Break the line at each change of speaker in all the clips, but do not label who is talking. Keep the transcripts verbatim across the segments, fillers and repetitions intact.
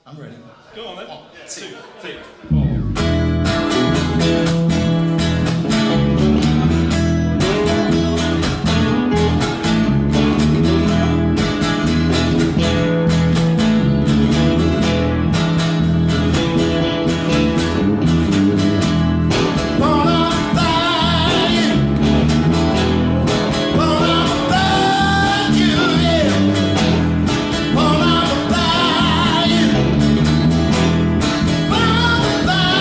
I'm ready.
Go on then.
One, two,
three, four.
Bye.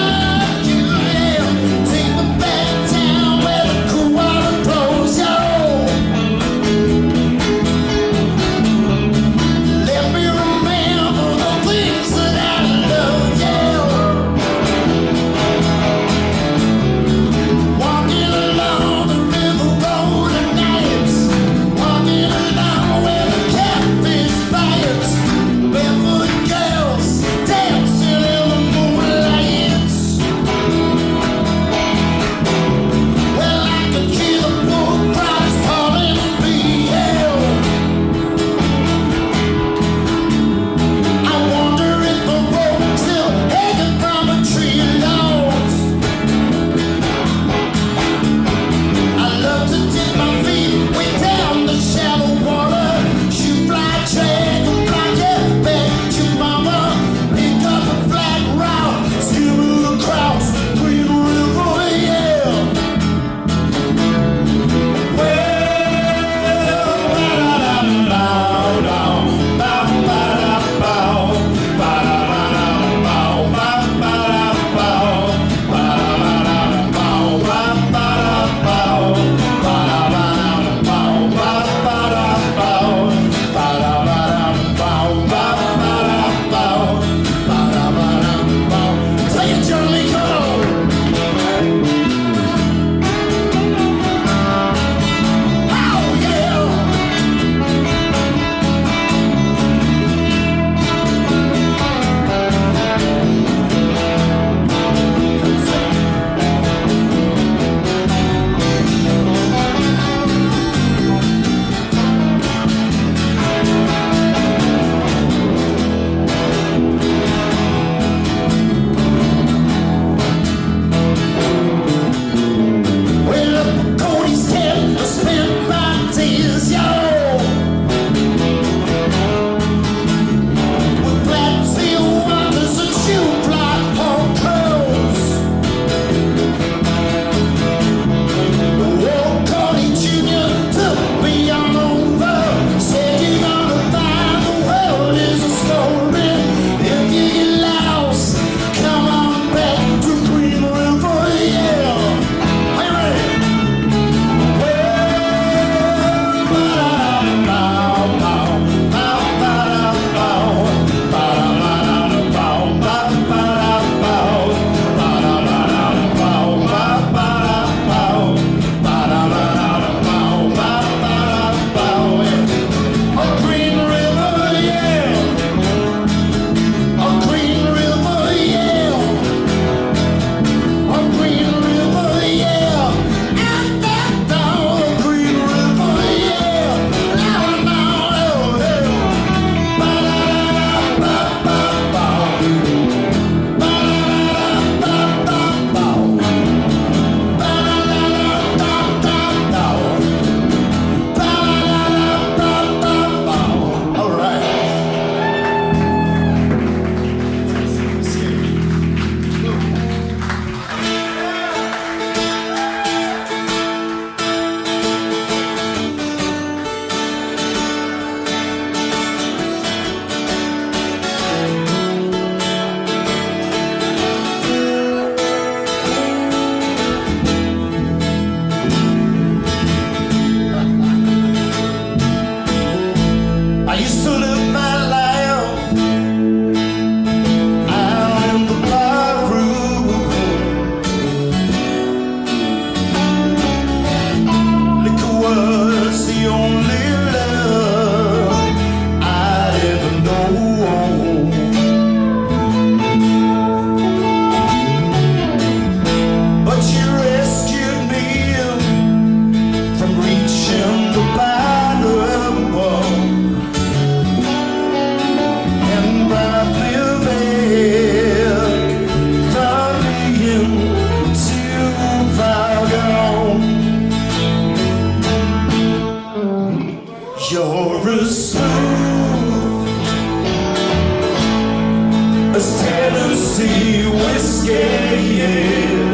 Tennessee whiskey, yeah.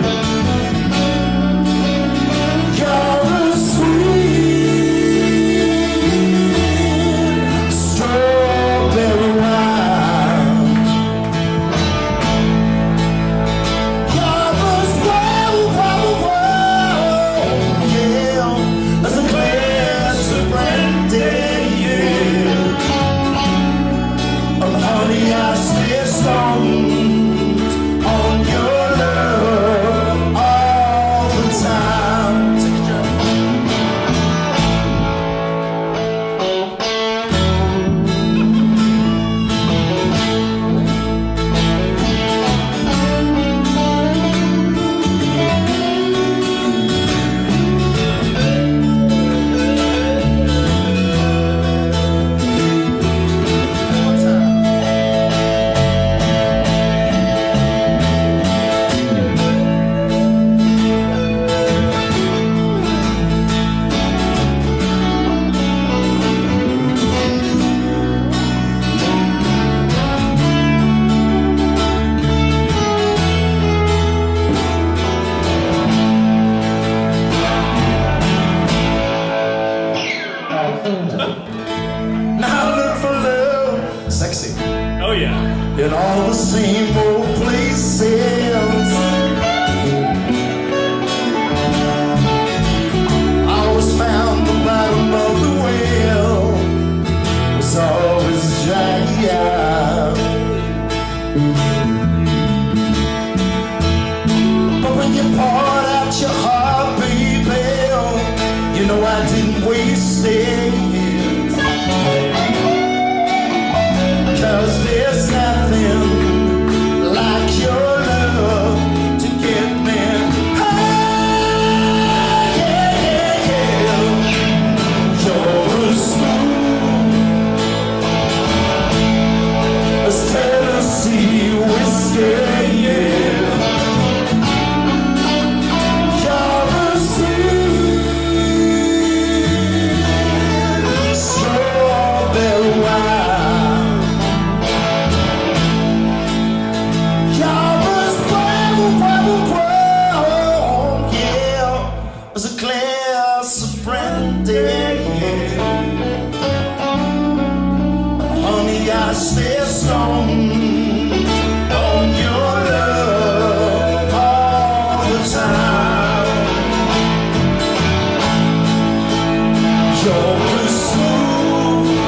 You're a sweet strawberry wine. You're a swell, wow, wow, yeah. That's a glass of brandy, yeah. Oh, honey, I stay stoned on your love all the time. Take a drink. Now look for love, sexy,
Oh yeah.
in all the same old places. I was found the bottom of the well, was always dry. But when you poured out your heart, baby, you know I didn't waste it. 'Cause there's nothing like your love to get me high, yeah, yeah, yeah. You're as smooth as Tennessee whiskey, yeah. You're as sweet strawberry wine. Was a glass of brandy, yeah. Honey, I stay strong on your love all the time. You're as smooth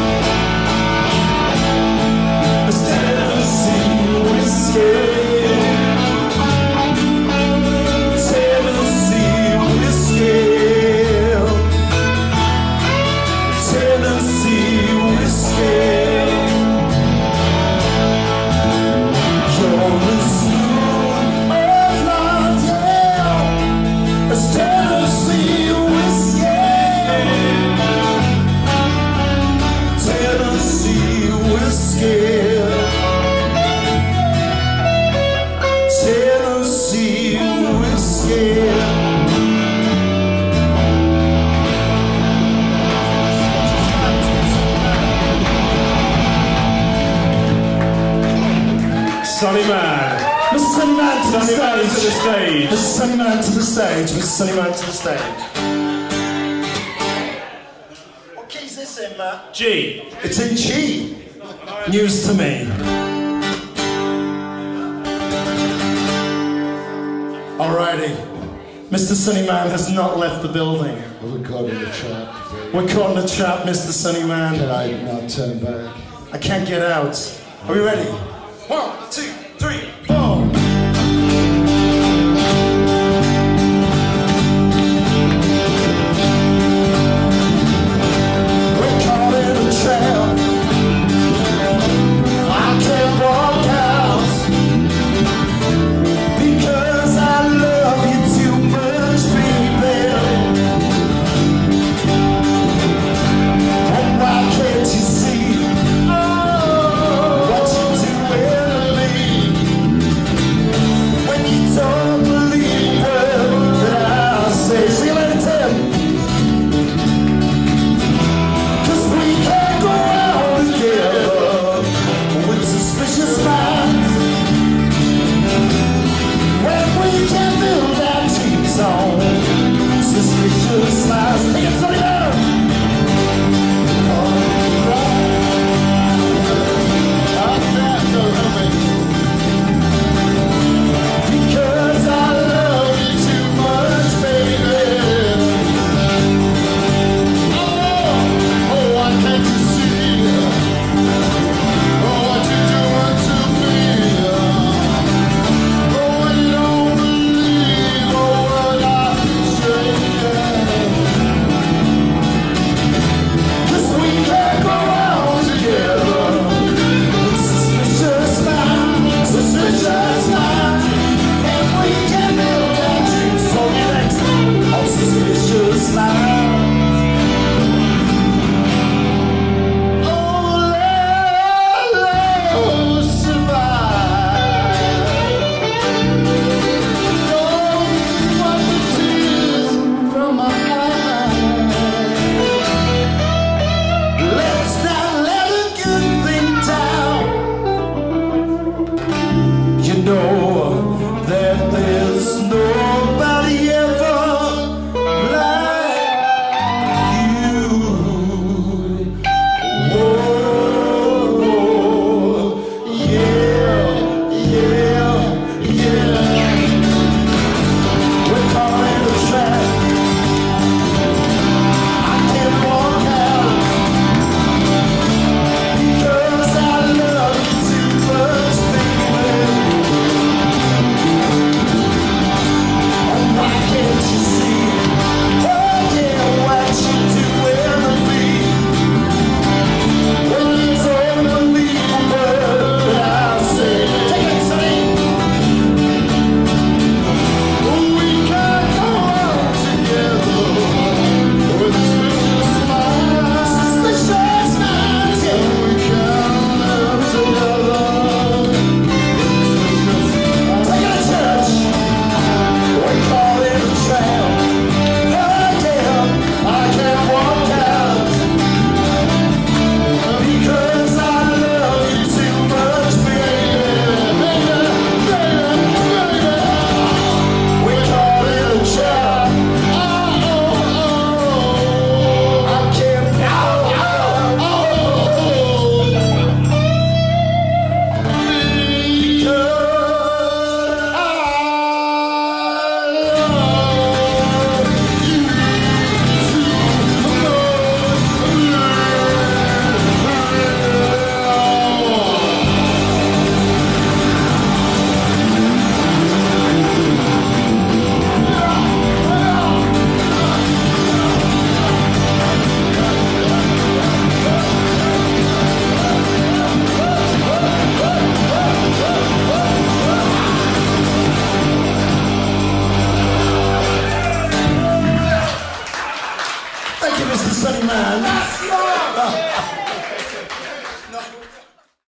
as Tennessee whiskey.
Sonnie Mann.
Mister Sonnie Mann to the
Sonnie Mann to the
stage.
stage.
Mister Sonnie Mann to the stage. Mister Sonnie Mann to the stage. What key's this in, Matt?
G.
It's in G. News to me. Alrighty. Mister Sonnie Mann has not left the building.
We're caught in the trap.
We're caught in the trap, Mister Sonnie Mann.
Can I not turn back?
I can't get out. Are we ready? One, two, three, four.